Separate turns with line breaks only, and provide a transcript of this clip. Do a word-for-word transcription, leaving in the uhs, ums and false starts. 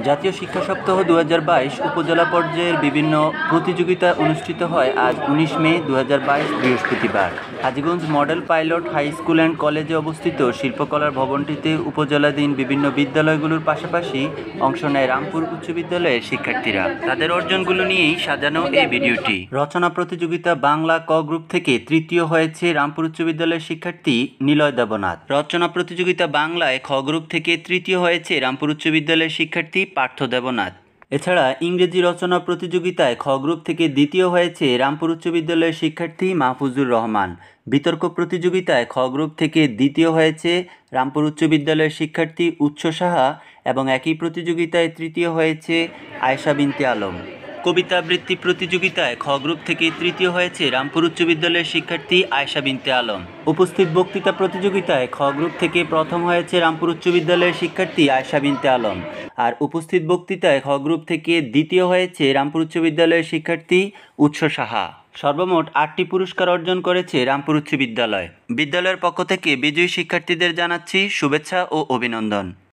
জাতীয় শিক্ষা সপ্তাহ দু হাজার বাইশ উপজেলা পর্যায়ের বিভিন্ন প্রতিযোগিতা অনুষ্ঠিত হয় আজ উনিশ মে দু হাজার বাইশ বৃহস্পতিবার। Hajiganj model pilot high school and কলেজে অবস্থিত শিল্পকলার ভবনটিতে উপজেলাধীন বিভিন্ন বিদ্যালয়গুলোর পাশাপাশি অংশ নেয় রামপুর উচ্চ বিদ্যালয়ের শিক্ষার্থীরা। তাদের অর্জনগুলো নিয়েই সাজানো এই ভিডিওটি। রচনা প্রতিযোগিতা বাংলা ক গ্রুপ থেকে তৃতীয় হয়েছে রামপুর উচ্চ বিদ্যালয়ের শিক্ষার্থী নিলয় দেবনাথ। রচনা প্রতিযোগিতা বাংলায় খ গ্রুপ থেকে তৃতীয় হয়েছে রামপুর উচ্চ বিদ্যালয়ের শিক্ষার্থী পার্থ দেবনাথ। এছাড়া ইংরেজি রচনা প্রতিযোগিতায় খ গ্রুপ থেকে দ্বিতীয় হয়েছে রামপুর উচ্চ বিদ্যালয়ের শিক্ষার্থী মাহফুজুর রহমান। বিতর্ক প্রতিযোগিতায় খ গ্রুপ থেকে দ্বিতীয় হয়েছে রামপুর উচ্চ বিদ্যালয়ের শিক্ষার্থী উৎস সাহা এবং একই প্রতিযোগিতায় তৃতীয় হয়েছে আয়েশা বিনতে আলম। কবিতা আবৃত্তি প্রতিযোগিতায় খ গ্রুপ থেকে তৃতীয় হয়েছে রামপুর উচ্চ বিদ্যালয়ের শিক্ষার্থী আয়েশা বিনতে আলম। উপস্থিত বক্তৃতা প্রতিযোগিতায় খ গ্রুপ থেকে প্রথম হয়েছে রামপুর উচ্চ বিদ্যালয়ের শিক্ষার্থী আয়েশা বিনতে আলম, আর উপস্থিত বক্তৃতায় খ গ্রুপ থেকে দ্বিতীয় হয়েছে রামপুর উচ্চ বিদ্যালয়ের শিক্ষার্থী উৎস সাহা। সর্বমোট আটটি পুরস্কার অর্জন করেছে রামপুর উচ্চ বিদ্যালয়। বিদ্যালয়ের পক্ষ থেকে বিজয়ী শিক্ষার্থীদের জানাচ্ছি শুভেচ্ছা ও অভিনন্দন।